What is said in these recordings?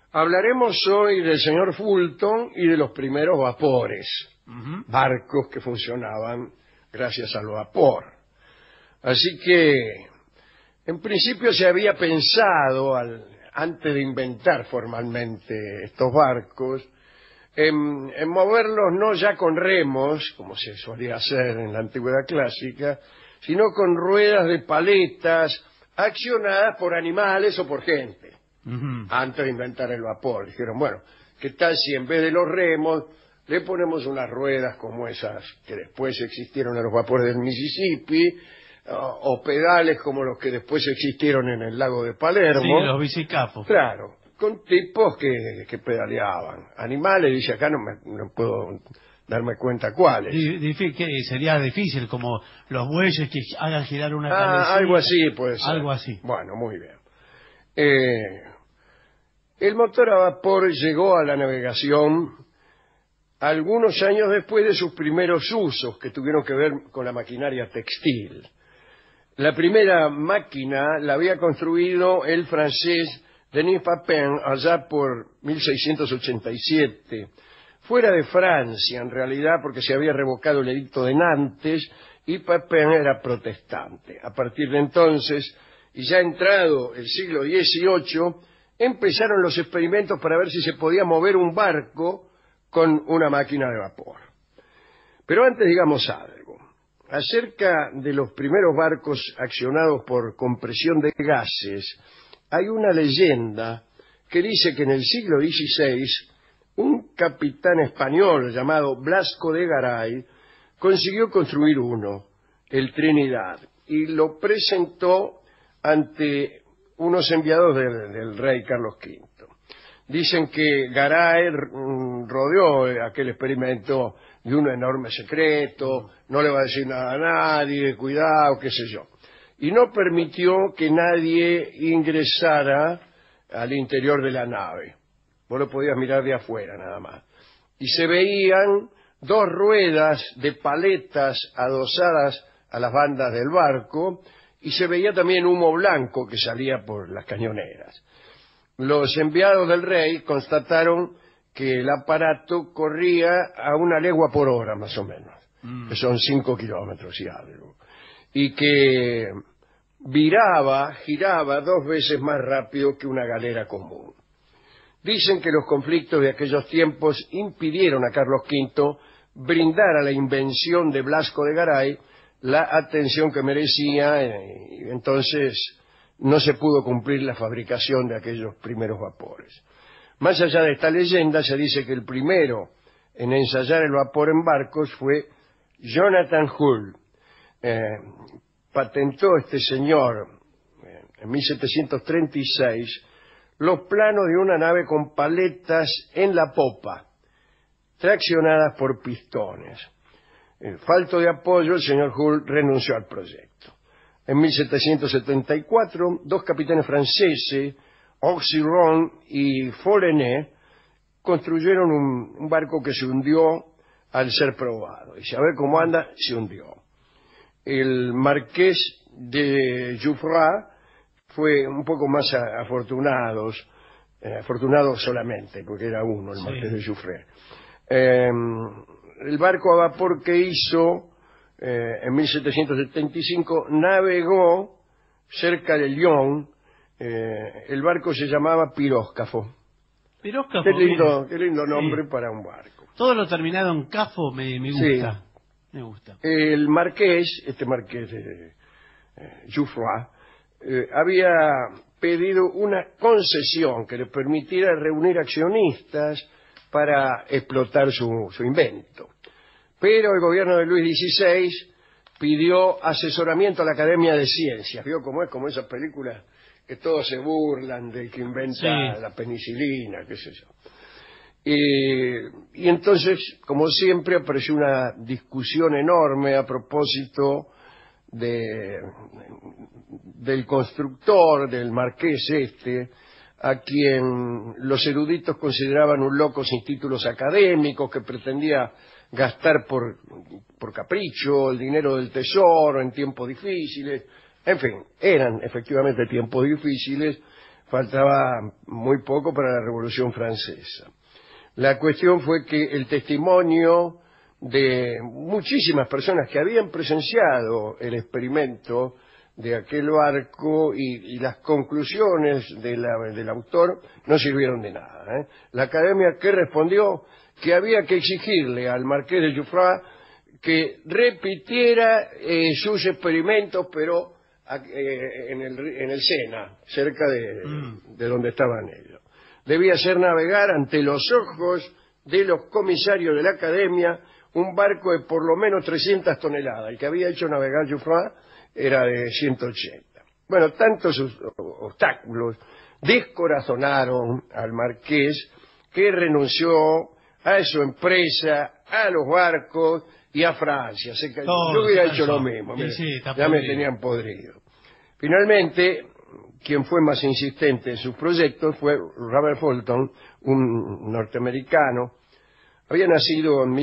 Hablaremos hoy del señor Fulton y de los primeros vapores, barcos que funcionaban gracias al vapor. Así que, en principio se había pensado, antes de inventar formalmente estos barcos, en moverlos no ya con remos, como se solía hacer en la antigüedad clásica, sino con ruedas de paletas accionadas por animales o por gente. Antes de inventar el vapor, dijeron, bueno, ¿qué tal si en vez de los remos le ponemos unas ruedas como esas que después existieron en los vapores del Mississippi, o pedales como los que después existieron en el lago de Palermo? Sí, los bicicapos. Claro, con tipos que pedaleaban. Animales, dice acá, no puedo darme cuenta cuáles. Sería difícil, como los bueyes que hagan girar una cabecilla. Algo así puede ser. Algo así. Bueno, muy bien. El motor a vapor llegó a la navegación algunos años después de sus primeros usos, que tuvieron que ver con la maquinaria textil. La primera máquina la había construido el francés Denis Papin allá por 1687, fuera de Francia en realidad, porque se había revocado el edicto de Nantes y Papin era protestante. A partir de entonces, y ya entrado el siglo XVIII, empezaron los experimentos para ver si se podía mover un barco con una máquina de vapor. Pero antes digamos algo. Acerca de los primeros barcos accionados por compresión de gases, hay una leyenda que dice que en el siglo XVI un capitán español llamado Blasco de Garay consiguió construir uno, el Trinidad, y lo presentó ante unos enviados del rey Carlos V. Dicen que Garay rodeó aquel experimento de un enorme secreto, no le va a decir nada a nadie, cuidado, qué sé yo. Y no permitió que nadie ingresara al interior de la nave. Vos lo podías mirar de afuera nada más. Y se veían dos ruedas de paletas adosadas a las bandas del barco, y se veía también humo blanco que salía por las cañoneras. Los enviados del rey constataron que el aparato corría a 1 legua por hora, más o menos, que son 5 kilómetros y algo, y que giraba 2 veces más rápido que una galera común. Dicen que los conflictos de aquellos tiempos impidieron a Carlos V brindar a la invención de Blasco de Garay la atención que merecía, y entonces no se pudo cumplir la fabricación de aquellos primeros vapores. Más allá de esta leyenda, se dice que el primero en ensayar el vapor en barcos fue Jonathan Hull. Patentó este señor en 1736 los planos de una nave con paletas en la popa, traccionadas por pistones. Falto de apoyo, el señor Hull renunció al proyecto. En 1774, 2 capitanes franceses, Auxerron y Forenet, construyeron un barco que se hundió al ser probado. Y si a ver cómo anda, se hundió. El marqués de Jouffroy fue un poco más afortunado solamente, porque era uno, el marqués de Jouffroy. El barco a vapor que hizo en 1775 navegó cerca de Lyon. El barco se llamaba Piróscafo. Piróscafo. Qué lindo nombre para un barco. Todo lo terminado en cafo me gusta. Sí. Me gusta. El marqués, marqués de Jouffroy, había pedido una concesión que le permitiera reunir accionistas para explotar su invento. Pero el gobierno de Luis XVI pidió asesoramiento a la Academia de Ciencias. ¿Vio cómo es? Como esas películas que todos se burlan del que inventa la penicilina, qué sé yo. Y entonces, como siempre, apareció una discusión enorme a propósito del constructor, del marqués a quien los eruditos consideraban un loco sin títulos académicos, que pretendía gastar por capricho el dinero del tesoro en tiempos difíciles. En fin, eran efectivamente tiempos difíciles, faltaba muy poco para la Revolución Francesa. La cuestión fue que el testimonio de muchísimas personas que habían presenciado el experimento de aquel barco y las conclusiones del autor no sirvieron de nada, ¿eh? La Academia, ¿qué respondió? Que había que exigirle al marqués de Jouffroy que repitiera sus experimentos, pero en el Sena, cerca de donde estaban ellos. Debía hacer navegar ante los ojos de los comisarios de la Academia un barco de por lo menos 300 toneladas. El que había hecho navegar Jouffroy era de 180. Bueno, tantos obstáculos descorazonaron al marqués que renunció a su empresa, a los barcos y a Francia. Yo hubiera hecho lo mismo. Mire, ya me tenían podrido. Finalmente, quien fue más insistente en sus proyectos fue Robert Fulton, un norteamericano. Había nacido en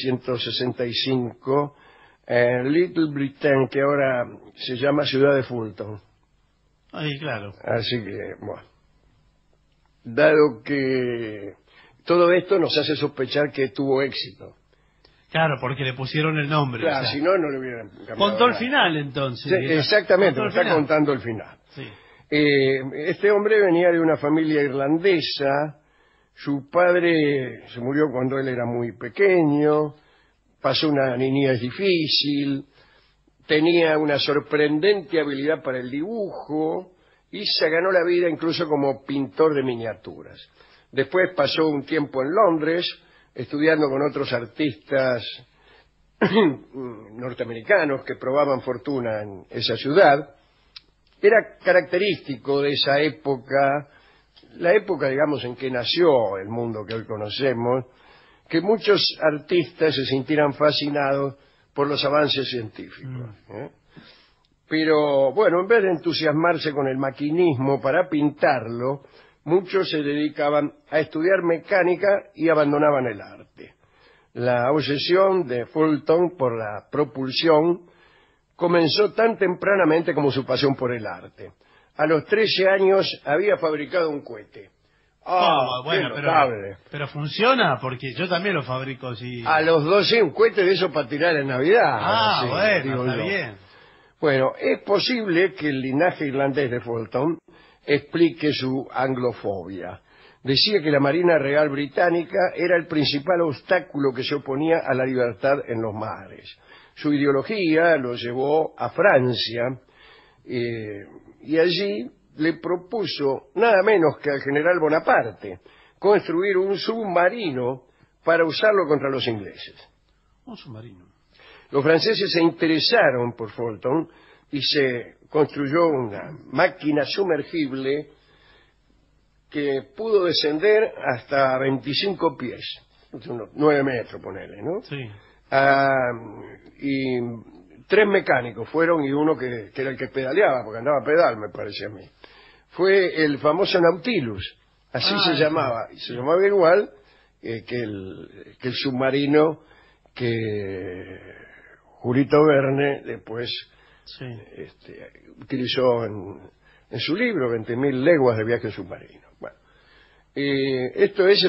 1765 en Little Britain, que ahora se llama Ciudad de Fulton. Ahí, claro. Así que, bueno, dado que todo esto nos hace sospechar que tuvo éxito. Claro, porque le pusieron el nombre. Claro, o sea, si no, no le hubieran cambiado contó el nada. final, entonces. Sí, exactamente, me está contando el final. Sí. Este hombre venía de una familia irlandesa. Su padre se murió cuando él era muy pequeño, pasó una niñez difícil, tenía una sorprendente habilidad para el dibujo y se ganó la vida incluso como pintor de miniaturas. Después pasó un tiempo en Londres, estudiando con otros artistas norteamericanos que probaban fortuna en esa ciudad. Era característico de esa época, la época, digamos, en que nació el mundo que hoy conocemos, que muchos artistas se sintieran fascinados por los avances científicos. Pero, bueno, en vez de entusiasmarse con el maquinismo para pintarlo, muchos se dedicaban a estudiar mecánica y abandonaban el arte. La obsesión de Fulton por la propulsión comenzó tan tempranamente como su pasión por el arte. A los 13 años había fabricado un cohete. Bueno, pero funciona, porque yo también lo fabrico así. A los 12 un cohete de eso para tirar en Navidad. Sí, bueno, está bien. Bueno, es posible que el linaje irlandés de Fulton explique su anglofobia. Decía que la Marina Real Británica era el principal obstáculo que se oponía a la libertad en los mares. Su ideología lo llevó a Francia y allí le propuso nada menos que al general Bonaparte construir un submarino para usarlo contra los ingleses. Un submarino. Los franceses se interesaron por Fulton y se construyó una máquina sumergible que pudo descender hasta 25 pies, unos 9 metros, ponele, ¿no? Sí. Y 3 mecánicos fueron y uno que era el que pedaleaba, porque andaba a pedal, me parece a mí. Fue el famoso Nautilus, así se llamaba, y se llamaba igual que el submarino que Julito Verne después utilizó en su libro, 20.000 leguas de viaje submarino. Bueno, esto es en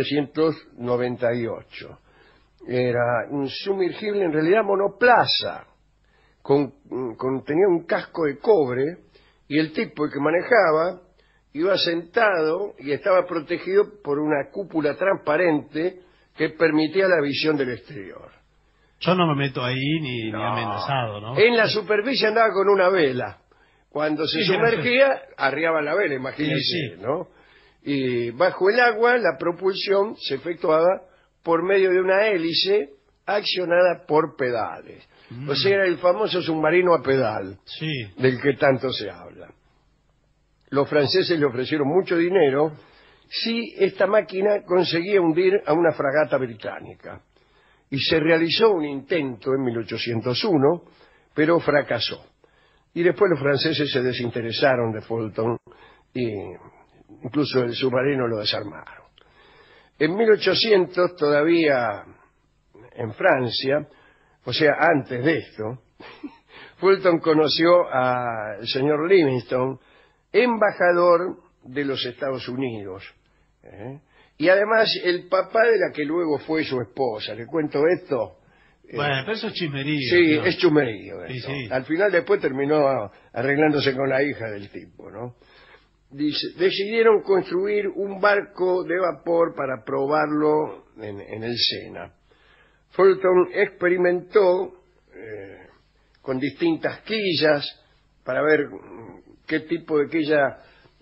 1798. Era un sumergible, en realidad monoplaza, tenía un casco de cobre, y el tipo que manejaba iba sentado y estaba protegido por una cúpula transparente que permitía la visión del exterior. Yo no me meto ahí ni amenazado, ¿no? En la superficie andaba con una vela. Cuando se sumergía, arriaba la vela, imagínense, ¿no? Y bajo el agua, la propulsión se efectuaba por medio de una hélice accionada por pedales. O sea, era el famoso submarino a pedal, del que tanto se habla. Los franceses le ofrecieron mucho dinero si esta máquina conseguía hundir a una fragata británica. Y se realizó un intento en 1801, pero fracasó. Y después los franceses se desinteresaron de Fulton y incluso el submarino lo desarmaron. En 1800, todavía en Francia, o sea, antes de esto, Fulton conoció al señor Livingstone, embajador de los Estados Unidos. Y además el papá de la que luego fue su esposa. ¿Le cuento esto? Bueno, pero eso es chismerío. Sí, ¿no? es chumerío. Sí, sí. Al final después terminó arreglándose con la hija del tipo, ¿no? Decidieron construir un barco de vapor para probarlo en el Sena. Fulton experimentó con distintas quillas para ver qué tipo de quilla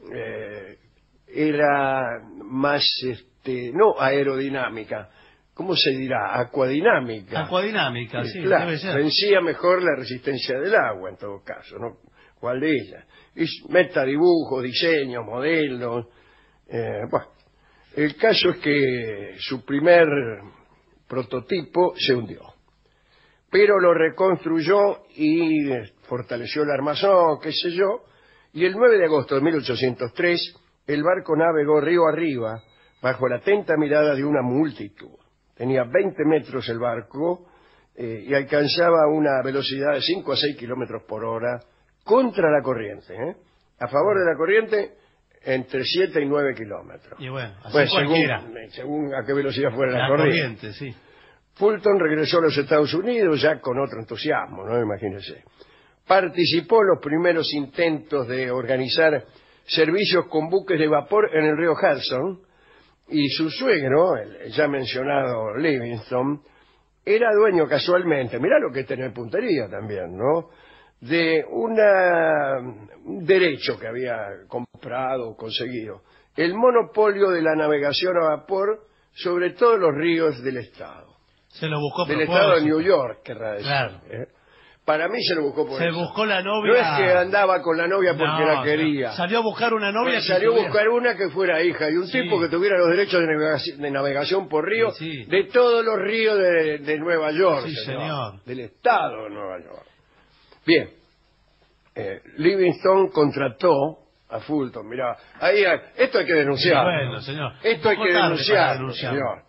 era más, no aerodinámica, ¿cómo se dirá? Acuadinámica. Acuadinámica, sí, claro, debe ser. vencía mejor la resistencia del agua en todo caso, ¿no? ¿Cuál de ellas? Y meta dibujos, diseños, modelos. Bueno, el caso es que su primer prototipo se hundió, pero lo reconstruyó y fortaleció el armazón, qué sé yo, y el 9 de agosto de 1803 el barco navegó río arriba bajo la atenta mirada de una multitud. Tenía 20 metros el barco y alcanzaba una velocidad de 5 a 6 kilómetros por hora contra la corriente. A favor de la corriente, entre 7 y 9 kilómetros. Y bueno, así según a qué velocidad fuera la corriente. Sí. Fulton regresó a los Estados Unidos ya con otro entusiasmo, ¿no? Imagínense. Participó en los primeros intentos de organizar servicios con buques de vapor en el río Hudson, y su suegro, el ya mencionado Livingston, era dueño casualmente, mirá lo que es tener puntería también, ¿no?, de un derecho que había comprado o conseguido, el monopolio de la navegación a vapor sobre todos los ríos del estado. Se lo buscó del estado de New York, querrá decir. Claro. Para mí se lo buscó por se eso. buscó la novia. No es que andaba con la novia porque la quería. Salió a buscar una novia. Salió a buscar una que fuera hija y un tipo que tuviera los derechos de navegación por río de todos los ríos de Nueva York. Sí, señor. Del estado de Nueva York. Bien. Livingston contrató a Fulton. Mirá, ahí, esto hay que denunciar. Sí, bueno, señor. Esto hay que denunciar, señor.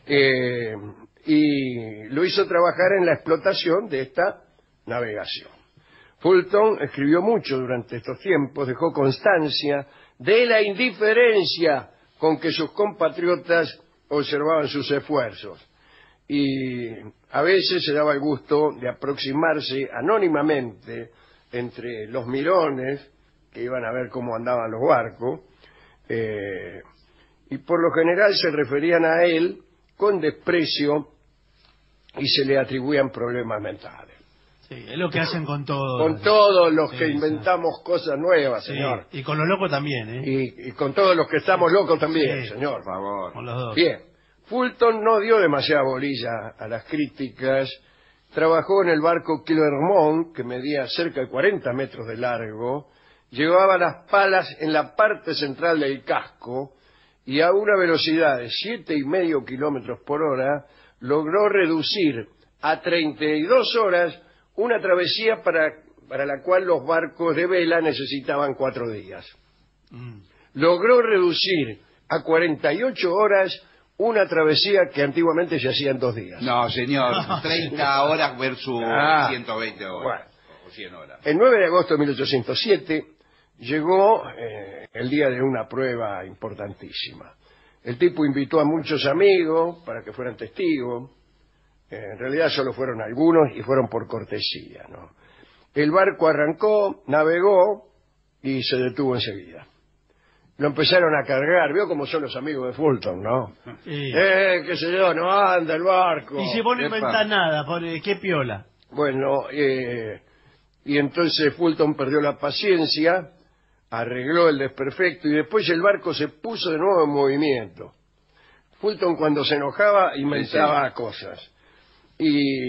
Y lo hizo trabajar en la explotación de esta navegación. Fulton escribió mucho durante estos tiempos, dejó constancia de la indiferencia con que sus compatriotas observaban sus esfuerzos, y a veces se daba el gusto de aproximarse anónimamente entre los mirones que iban a ver cómo andaban los barcos, y por lo general se referían a él con desprecio y se le atribuían problemas mentales. Sí, es lo que hacen con todos. Con todos los que inventamos cosas nuevas, señor. Y con los locos también, ¿eh? Y con todos los que estamos locos también, señor. Por favor. Con los dos. Bien. Fulton no dio demasiada bolilla a las críticas. Trabajó en el barco Clermont, que medía cerca de 40 metros de largo. Llevaba las palas en la parte central del casco y a una velocidad de 7,5 kilómetros por hora logró reducir a 32 horas una travesía para la cual los barcos de vela necesitaban 4 días. Logró reducir a 48 horas una travesía que antiguamente se hacía en 2 días. No, señor, 30 horas versus 120 horas. Bueno, o 100 horas. El 9 de agosto de 1807 llegó el día de una prueba importantísima. El tipo invitó a muchos amigos para que fueran testigos. En realidad solo fueron algunos y fueron por cortesía, ¿no? El barco arrancó, navegó y se detuvo enseguida. Lo empezaron a cargar, vio cómo son los amigos de Fulton, ¿no? Sí. Qué sé yo, no anda el barco. Y si vos no inventás nada, qué piola. Bueno, y entonces Fulton perdió la paciencia, arregló el desperfecto y después el barco se puso de nuevo en movimiento. Fulton cuando se enojaba inventaba cosas. Y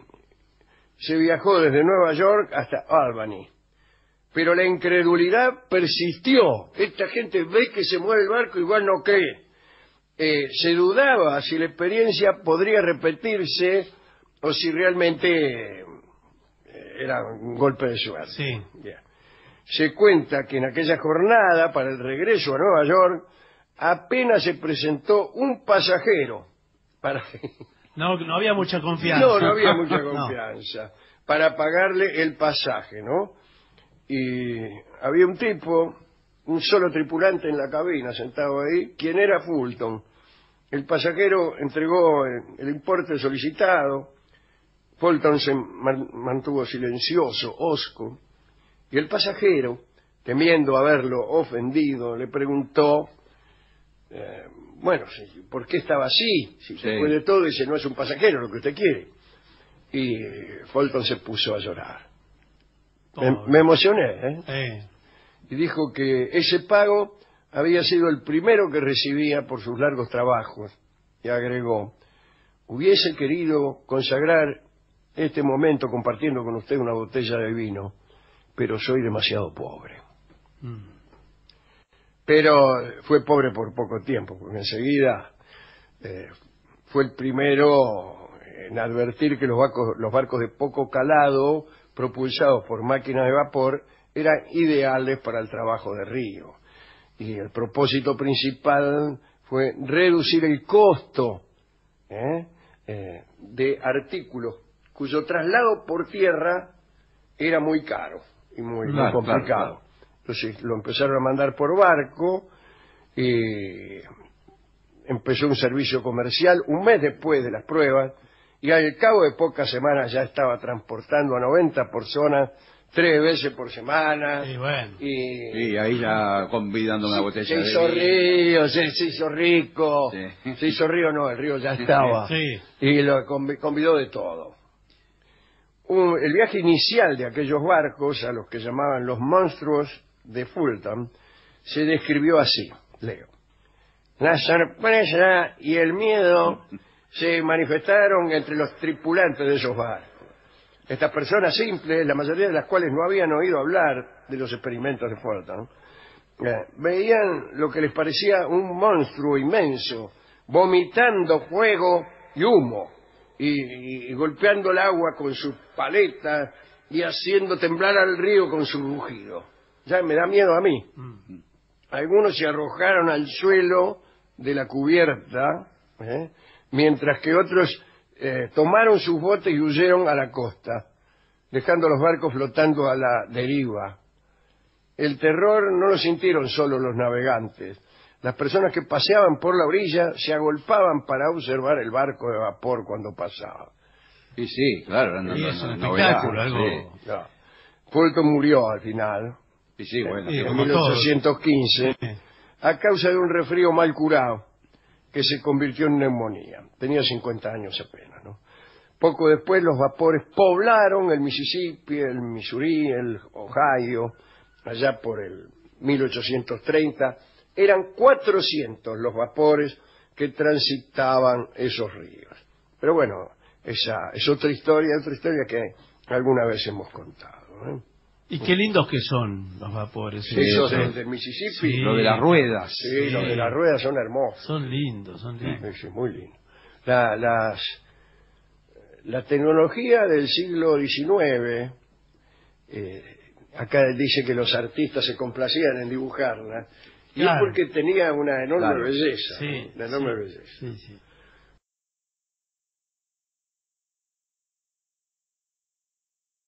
se viajó desde Nueva York hasta Albany. Pero la incredulidad persistió. Esta gente ve que se mueve el barco, igual no cree. Se dudaba si la experiencia podría repetirse o si realmente era un golpe de suerte. Sí. Bien. Se cuenta que en aquella jornada, para el regreso a Nueva York, apenas se presentó un pasajero para... No había mucha confianza. No había mucha confianza para pagarle el pasaje, ¿no? Y había un tipo un solo tripulante en la cabina sentado ahí, quien era Fulton. El pasajero entregó el importe solicitado. Fulton se mantuvo silencioso, hosco, y el pasajero, temiendo haberlo ofendido, le preguntó, ¿por qué estaba así? Si después de todo dice, no es un pasajero lo que usted quiere. Y Fulton se puso a llorar. Me emocioné, y dijo que ese pago había sido el primero que recibía por sus largos trabajos, y agregó, hubiese querido consagrar este momento compartiendo con usted una botella de vino, pero soy demasiado pobre. Pero fue pobre por poco tiempo, porque enseguida fue el primero en advertir que los barcos de poco calado, propulsados por máquinas de vapor, eran ideales para el trabajo de río. Y el propósito principal fue reducir el costo de artículos cuyo traslado por tierra era muy caro y muy complicado. Claro. Entonces lo empezaron a mandar por barco y empezó un servicio comercial un mes después de las pruebas, y al cabo de pocas semanas ya estaba transportando a 90 personas 3 veces por semana. Y bueno. Y ahí ya convidando una botella de vino. Se hizo rico. Sí. Se hizo río, no, el río ya estaba. Sí. Y lo convidó de todo. El viaje inicial de aquellos barcos, a los que llamaban los monstruos de Fulton, se describió así, leo. La sorpresa y el miedo se manifestaron entre los tripulantes de esos barcos. Estas personas simples, la mayoría de las cuales no habían oído hablar de los experimentos de Fulton, veían lo que les parecía un monstruo inmenso, vomitando fuego y humo, y golpeando el agua con sus paletas y haciendo temblar al río con su rugido. Ya me da miedo a mí. Algunos se arrojaron al suelo de la cubierta, mientras que otros tomaron sus botes y huyeron a la costa, dejando los barcos flotando a la deriva. El terror no lo sintieron solo los navegantes. Las personas que paseaban por la orilla se agolpaban para observar el barco de vapor cuando pasaba. Y sí, claro. Es un espectáculo, algo... Sí. No. Fulton murió al final, y sí, bueno, en 1815, a causa de un resfrío mal curado, que se convirtió en neumonía. Tenía 50 años apenas, ¿no? Poco después los vapores poblaron el Mississippi, el Missouri, el Ohio, allá por el 1830. Eran 400 los vapores que transitaban esos ríos. Pero bueno, esa es otra historia que alguna vez hemos contado, ¿eh? Y qué lindos que son los vapores. Sí, esos del Mississippi. Sí. Lo de las ruedas. Sí, los de las ruedas son hermosos. Son lindos. Sí, muy lindos. La tecnología del siglo XIX, acá dice que los artistas se complacían en dibujarla, y claro, es porque tenía una enorme belleza. Sí, una enorme belleza. Sí.